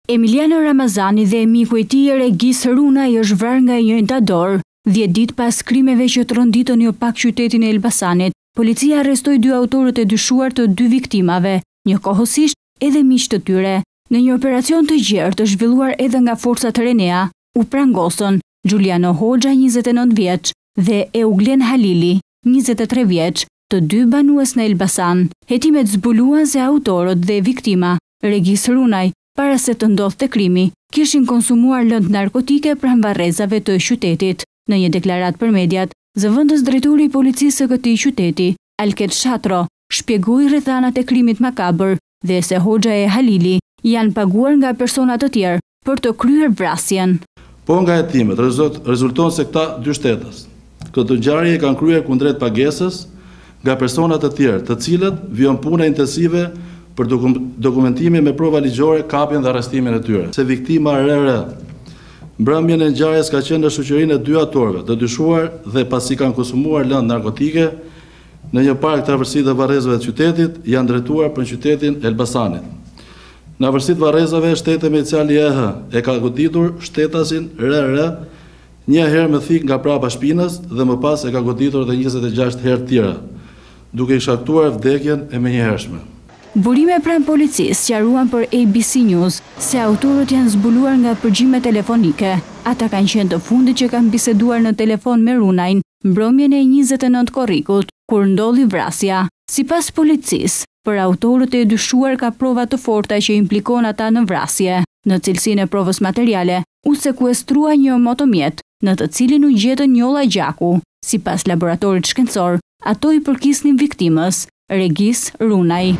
Emiliano Ramazani dhe miku i tij Regis Runaj është vrarë nga një intador. 10 ditë pas krimeve që tronditën jo pak qytetin e Elbasanit, policia arrestoi 2 autorët e dyshuar të 2 viktimave, njëkohësisht edhe miq të tyre. Në një operacion të gjerë të zhvilluar edhe nga forcat Renea, u prangosën Giuliano Hoxha, 29 vjeç, dhe Euglen Halili, 23 vjeç, të 2 banues në Elbasan. Hetimet zbuluan se autorët dhe viktima, Regis Runaj, para se të ndodhte krimi, kishin konsumuar lëndë narkotike pranë varrezave të qytetit. Në një deklaratë për mediat, zëvendës drejtori i policisë së këtij qyteti, Alket Shatro, shpjegoi rrethanat e krimit makabër dhe se Hoxha e Halili janë paguar nga persona të tjerë për të kryer vrasjen. Po nga hetimet rezulton se këta 2 shtetës këtë ngjarje kanë kryer kundrejt pagesës nga persona të tjerë, të cilët vijnë puna intensive për dokumentimi me prova ligjore kapjen dhe arrestimin e tyre. Se viktima RR, mbrëmjen e ngjarjes ka qenë në shoqërinë e 2 autorëve të dyshuar dhe pasi kanë konsumuar lëndë narkotike në një park të afërsitë të varrezave të qytetit, janë drejtuar për qytetin Elbasanit. Në afërsitë varrezave, shteti me iniciali EH e ka goditur shtetasin RR një herë me thik nga prapa shpinës dhe më pas e ka goditur edhe 26 herë tjera, duke i shkaktuar vdekjen e menjëhershme. Burime pranë policisë sqaruan për ABC News se autorët janë zbuluar nga përgjime telefonike. Ata kanë qenë të fundit që kanë biseduar në telefon me Runajin mbrëmjen e 29 korrikut, kur ndodhi vrasja. Sipas policisë, për autorët e dyshuar ka prova të forta që implikon ata në vrasje. Në cilësinë e provës materiale, u sekuestrua një motomjet, në të cilin u gjetën njolla gjaku. Sipas laboratorit shkencor, ato i përkisnin viktimës, Regis Runaj.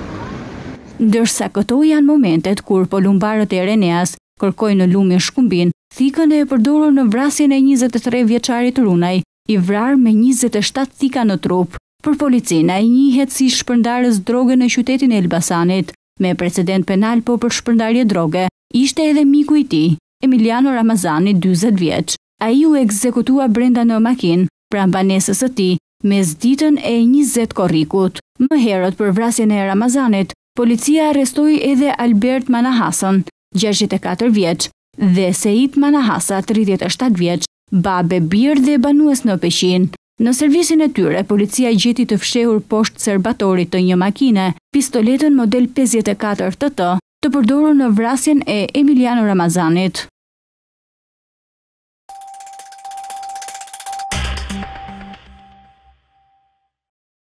Ndërsa këto janë momentet kur polumbarët e Reneas kërkojnë në lumin shkumbin, thikën e përdorur në vrasjen e 23 vjeçarit Runaj, i vrarë me 27 thika në trup. Për policinë, ai njihet si shpërndarës droge në qytetin e Elbasanit, me precedent penal po për shpërndarje droge. Ishte edhe miku i tij, Emiliano Ramazani, 40 vjeç. Ai u ekzekutua brenda në makinë, pranë banesës së tij, mesditën e 20 korrikut. Më herët për vrasjen e Ramazanit, policia arrestoi edhe Albert Manahasën, 64 vjeç, dhe Seit Manahasa, 37 vjeç, babe, bir dhe banues në Peqin. Në servisin e tyre, policia gjeti të fshehur poshtë serbatorit të një makine, pistoletën model 54 TT, të përdorur në vrasjen e Emiliano Ramazanit.